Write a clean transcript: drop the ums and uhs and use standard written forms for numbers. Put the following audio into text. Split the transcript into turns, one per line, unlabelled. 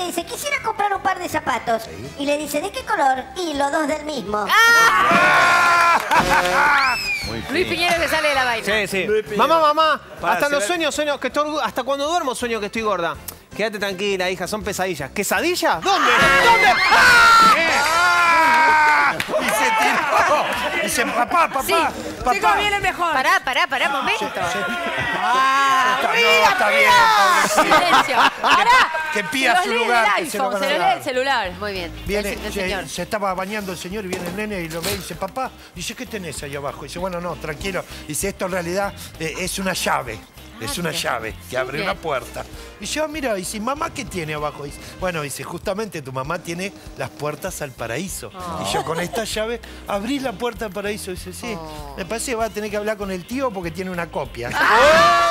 le dice, quisiera comprar un par de zapatos. Y le dice, ¿de qué color? Y los dos del mismo.
Luis Piñero que sale de la vaina.
Sí, sí. Mamá, hasta los sueños, que estoy, hasta cuando duermo sueño que estoy gorda. Quédate tranquila, hija, son pesadillas. ¿Quesadilla? ¿Dónde? ¿Dónde?
Y se tiró. Dice, papá.
Chicos, viene mejor. Pará, momento.
Está bien.
Silencio. Pará.
Que pilla su lugar.
Se lo lee el celular. Muy bien.
Viene,
el señor.
se estaba bañando el señor y viene el nene y lo ve y dice, papá, dice, ¿qué tenés ahí abajo? Dice, bueno, no, tranquilo. Dice, esto en realidad es una llave. Es una llave que abre una puerta. Y yo, mira, dice, ¿mamá qué tiene abajo? Dice, bueno, dice, justamente tu mamá tiene las puertas al paraíso. Y yo con esta llave abrí la puerta al paraíso. Dice, sí, me parece que va a tener que hablar con el tío porque tiene una copia.